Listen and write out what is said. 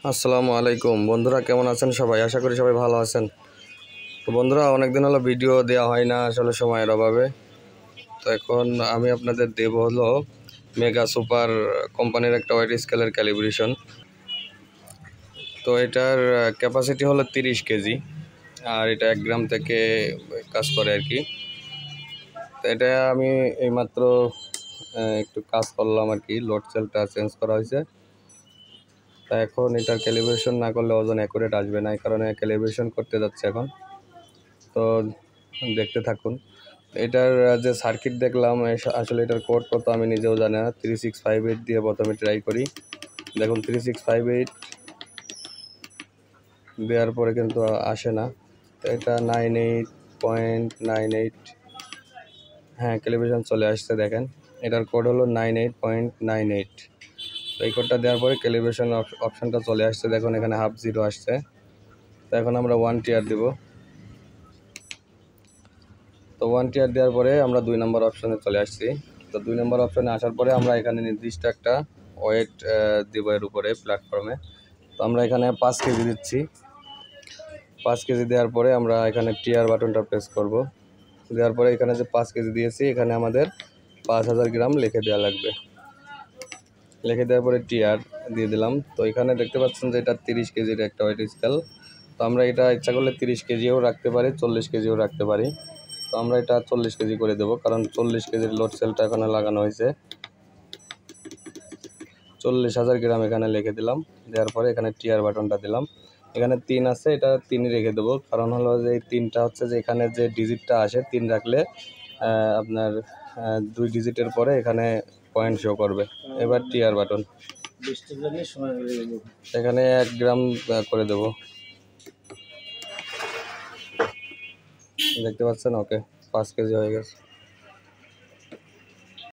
আসসালামু আলাইকুম বন্ধুরা, কেমন আছেন সবাই? আশা করি সবাই ভালো আছেন। তো বন্ধুরা, অনেকদিন হলো ভিডিও দেওয়া হয় না আসলে সময়ের অভাবে। তো এখন আমি আপনাদের দেব হলো মেগা সুপার কোম্পানির একটা ওয়েট স্কেলের ক্যালিব্রেশন। তো এটার ক্যাপাসিটি হলো 30 কেজি, আর এটা 1 গ্রাম থেকে কাজ করে আর কি। তো এটা আমি এইমাত্র একটু কাজ করলাম আর কি, লোড সেলটা চেঞ্জ করা হয়েছে। তা এখন এটার ক্যালিব্রেশন না করলে ওজন অ্যাকুরেট আসবে না, এই কারণে ক্যালিব্রেশন করতে যাচ্ছে এখন। তো দেখতে থাকুন। এটার যে সার্কিট দেখলাম, আসলে এটার কোড কত আমি নিজেও জানি না। 3658 দিয়ে প্রথমে ট্রাই করি। দেখুন 3658 দেওয়ার পরে কিন্তু আসে না। তো এটা 98.98, হ্যাঁ ক্যালিব্রেশন চলে আসছে। দেখেন এটার কোড হলো 98.98। তো এই কোডটা দেওয়ার পরে ক্যালিব্রেশন অপশানটা চলে আসছে। দেখুন এখানে হাফ জিরো আসছে। তো এখন আমরা 1 টিয়ার দেবো। তো 1 টিয়ার দেওয়ার পরে আমরা 2 নম্বর অপশানে চলে আসছি। তো 2 নম্বর অপশানে আসার পরে আমরা এখানে নির্দিষ্ট একটা ওয়েট দেবো এর উপরে প্ল্যাটফর্মে। তো আমরা এখানে 5 কেজি দিচ্ছি। 5 কেজি দেওয়ার পরে আমরা এখানে টিয়ার বাটনটা প্রেস করব। দেওয়ার পরে এখানে যে 5 কেজি দিয়েছি, এখানে আমাদের 5000 গ্রাম লিখে দেওয়া লাগবে। লিখে দেওয়ার পরে টিয়ার দিয়ে দিলাম। তো এখানে দেখতে পাচ্ছেন যে এটা 30 কেজির একটা ওয়েট স্কেল। তো আমরা এটা ইচ্ছা করলে 30 কেজিও রাখতে পারি, 40 কেজিও রাখতে পারি। তো আমরা এটা 40 কেজি করে দেবো, কারণ 40 কেজির লোড সেলটা এখানে লাগানো হয়েছে। 40,000 গ্রাম এখানে লিখে দিলাম। দেওয়ার পরে এখানে টিয়ার বাটনটা দিলাম। এখানে 3 আছে, এটা 3ই রেখে দেবো। কারণ হলো যে এই 3টা হচ্ছে যে এখানে যে ডিজিটটা আসে, 3 রাখলে আপনার 2 ডিজিটের পরে এখানে পয়েন্ট শো করবে। এবার টিয়ার বাটন এখানে 1 গ্রাম করে দেবো। দেখতে পাচ্ছেন? ওকে, 5 কেজি হয়ে গেছে।